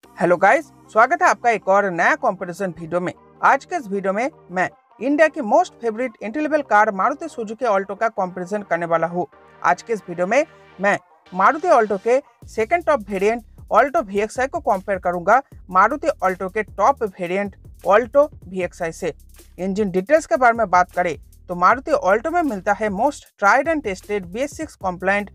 Hello guys, स्वागत है आपका एक और नया कंपैरिजन वीडियो में। आज के इस वीडियो में मैं इंडिया की most favourite entry level car Maruti Suzuki Alto का कंपैरिजन करने वाला हूँ। आज के इस वीडियो में मैं मारुति ऑल्टो के second top variant Alto VXI को कंपेयर करूंगा मारुति ऑल्टो के टॉप वेरिएंट ऑल्टो VXI से। इंजन डिटेल्स के बारे में बात करें तो मारुति ऑल्टो में मिलता है most tried and tested BS6 compliant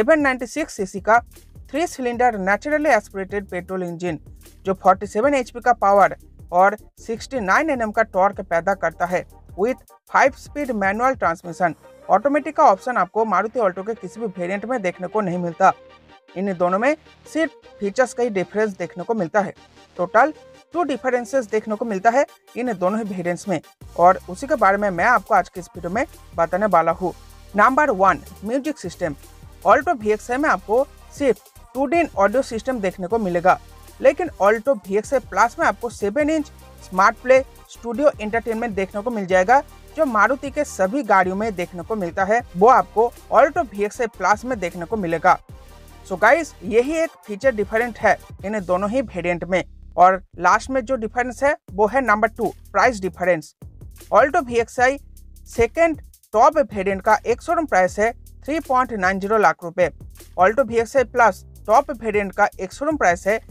796 CC का 3 cylinder naturally aspirated petrol engine जो 47 HP का पावर और 69 Nm का टॉर्क पैदा करता है with 5 speed manual transmission. Automatic का ऑप्शन आपको मारुति ऑल्टो के किसी भी वेरिएंट में देखने को नहीं मिलता। इन दोनों में सिर्फ फीचर्स का ही डिफरेंस देखने को मिलता है। टोटल 2 डिफरेंसेस देखने को मिलता है इन दोनों ही वेरिएंट्स में और उसी के बारे में मैं आपको आज के इस वीडियो में बताने वाला हूँ। Number 1, music system. Alto VXI में आपको सिर्फ 2D ऑडियो सिस्टम देखने को मिलेगा, लेकिन ऑल्टो VXIPlus में आपको 7 inch smart play studio entertainment देखने को मिल जाएगा जो मारुति के सभी गाड़ियों में देखने को मिलता है, वो आपको ऑल्टो VXIPlus में देखने को मिलेगा। सो गाइस, यही एक फीचर डिफरेंट है इन दोनों ही वेरिएंट में। और लास्ट में जो डिफरेंस है वो है number 2, price difference. Alto VXI second top variant का एक शोरूम प्राइस है 3.90 लाख रुपए। ऑल्टो VXIPlus टॉप वेरिएंट का एक शोरूम प्राइस है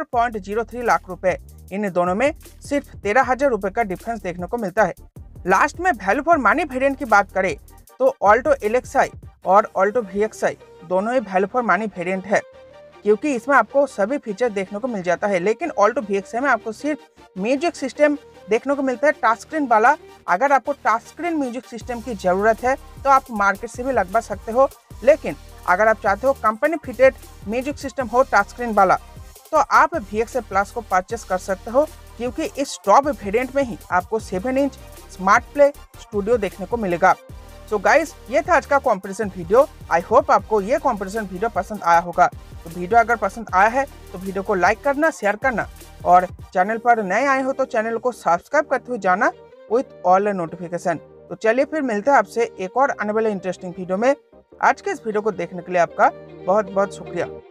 4.03 लाख रुपए। इन दोनों में सिर्फ 13,000 रुपए का डिफरेंस देखने को मिलता है। लास्ट में वैल्यू फॉर मनी वेरिएंट की बात करें तो ऑल्टो LXI और ऑल्टो VXI दोनों ही वैल्यू फॉर मनी वेरिएंट है, क्योंकि इसमें आपको सभी फीचर देखने को मिल जाता है। लेकिन ऑल्टो VXI में आपको सिर्फ म्यूजिक सिस्टम देखने को मिलता है टच स्क्रीन वाला। अगर आपको टच स्क्रीन म्यूजिक सिस्टम की जरूरत है तो आप मार्केट से भी लगवा सकते हो, लेकिन अगर आप चाहते हो कंपनी फिटेड म्यूजिक सिस्टम हो टच स्क्रीन वाला तो आप VXIPlus को परचेस कर सकते हो, क्योंकि इस टॉप वेरिएंट में ही आपको 7 इंच स्मार्ट प्ले स्टूडियो देखने को मिलेगा। सो गाइस, ये था आज का कंपैरिजन वीडियो। आई होप आपको ये कंपैरिजन वीडियो पसंद आया होगा। तो वीडियो अगर पसंद आया है तो वीडियो को लाइक करना, शेयर करना और चैनल पर नए आए हो तो चैनल को सब्सक्राइब करते हुए जाना विथ ऑल नोटिफिकेशन। तो चलिए फिर मिलते हैं आपसे एक और आने वाले इंटरेस्टिंग वीडियो में। आज के इस वीडियो को देखने के लिए आपका बहुत बहुत शुक्रिया।